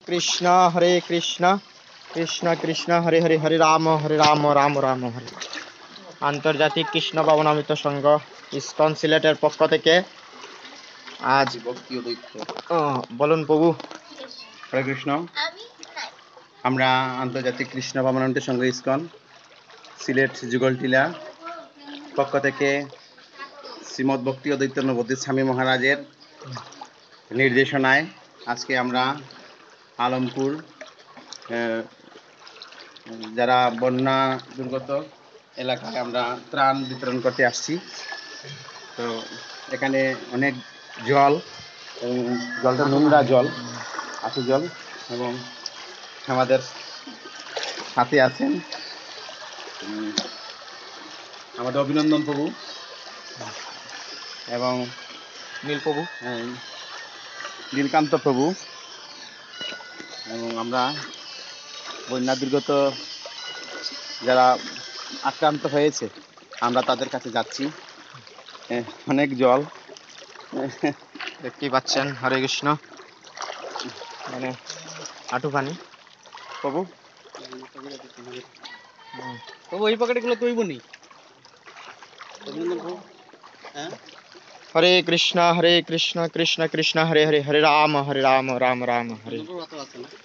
कृष्ण कृष्ण कृष्ण हरे हरे हरे राम राम राम हरे। আন্তর্জাতিক কৃষ্ণ ভাবনামৃত সংঘ ইসকন সিলেটের পক্ষ থেকে আজ বলুন প্রভু। হরে কৃষ্ণ। আমরা আন্তর্জাতিক কৃষ্ণ ভাবনামৃত সংঘ ইসকন সিলেট যুগলটিলা পক্ষ থেকে শ্রীমদ ভক্তি অদ্বৈত নবদ্বীপ স্বামী মহারাজের নির্দেশনায় আজকে আমরা আলমপুর যারা বন্যা দুর্গত এলাকায় আমরা ত্রাণ বিতরণ করতে আসছি। তো এখানে অনেক জল এবং জলটা নোংরা জল, আশু জল, এবং আমাদের সাথে আছেন আমাদের অভিনন্দন প্রভু এবং নীল প্রভু, নীলকান্ত প্রভু, এবং আমরা বন্যা দুর্গত যারা আক্রান্ত হয়েছে আমরা তাদের কাছে যাচ্ছি। অনেক জল দেখতেই পাচ্ছেন। হরে কৃষ্ণ, মানে হাঁটু পানি। প্রভু প্রভু এই পকেটগুলো তুইব নি। হরে কৃষ্ণ কৃষ্ণ কৃষ্ণ হরে হরে হরে রাম রাম রাম হরে।